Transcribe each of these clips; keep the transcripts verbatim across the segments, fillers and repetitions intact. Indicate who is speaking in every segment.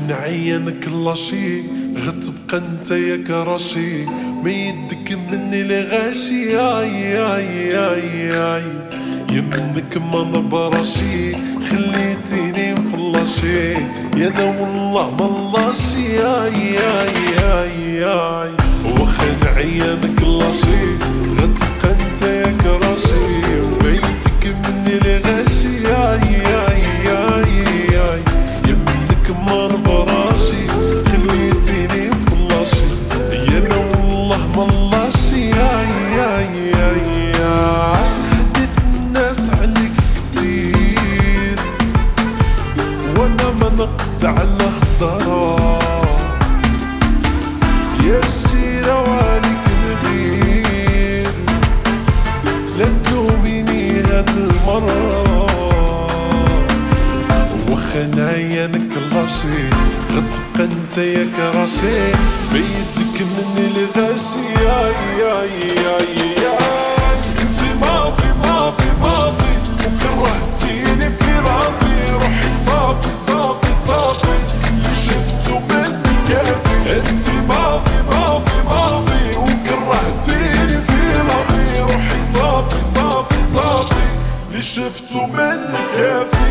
Speaker 1: نعينك لاشي غتبقى انت يا كراشي، ما يدك مني لغاشي. ياي ياي ياي ياي يمنك ما نبراشي، خليتيني مفلاشي يا انا والله ملاشي. ياي ياي ياي ياي واخا نعينك لاشي غتبقى انت يا كراشي، ما يدك مني لغاشي. ياي ياي ياي ياي يمنك ما نبراشي، خليتيني مفلاشي يا انا والله ملاشي. ياي ياي ياي ياي حديت الناس عليك كتير وانا ما نقد على هضرة، يا الشيرة وعليك نغير لا تلوميني هاد المرة. واخا نعينك لاشي غتبقى انت يا كراشي، بيدك مني الغاشي. ياي ياي ياي ياي انتي ماضي ماضي ماضي وكرهتيني في راضي، روحي صافي صافي صافي اللي شفتو منك كافي. انتي ماضي ماضي ماضي وكرهتيني في راضي، روحي صافي صافي صافي اللي شفتو منك كافي.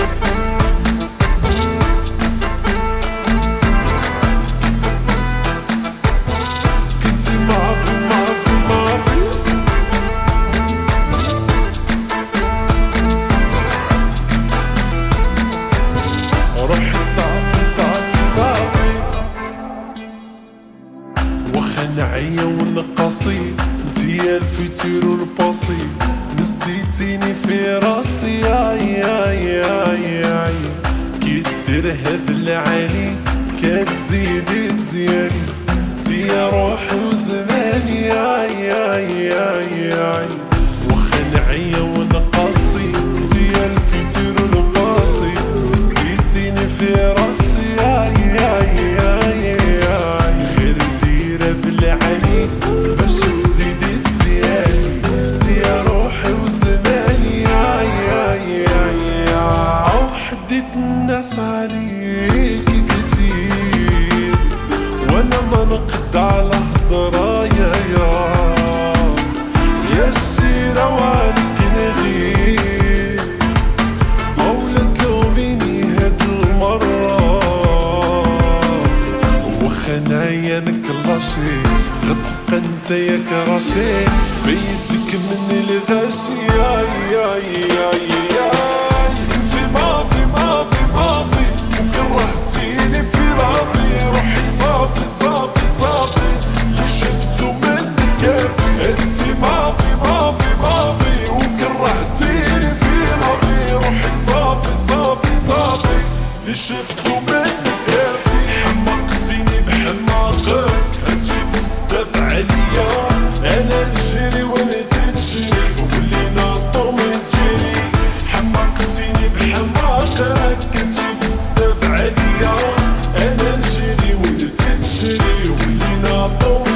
Speaker 1: واخا نعيا ونقاصي انتيا الفيتور والباسي، نسيتيني في راسي. ياي ياي ياي ياي كي دير هاد العالي كتزيدي تزياني، انتيا روحي وزماني. ياي ياي ياي ياي واخا نعيا ونقاصي انتيا الفيتور والباسي، نسيتيني في راسي. ياي ياي ياي ياي غير ديرة بالعلي باش تزيدي تزياني، انتيا روحي وزماني. ياي ياي ياي ياي او حديت الناس عليك كتير وانا ما نقد على هضرة. يا يا يا السيرة وعليك نغير او لا تلوميني هاد المرة. واخا نعينك لاشي غتبقى انت يا كراشي، بيدك مني الغاشي. ياي ياي ياي ياي انتي ماضي ماضي ماضي وكرهتيني في راضي، روحي صافي صافي صافي اللي شفتو منك كافي. انتي ماضي ماضي ماضي وكرهتيني في راضي، روحي صافي صافي صافي اللي شفتو منك كافي. حمقتيني بحماقك هادشي بزاف عليا، انا نجري وانت تجري وكلنا طومي تجري. حمقتيني بحماقك هادشي بزاف عليا، انا نجري وانت تجري وكلنا طومي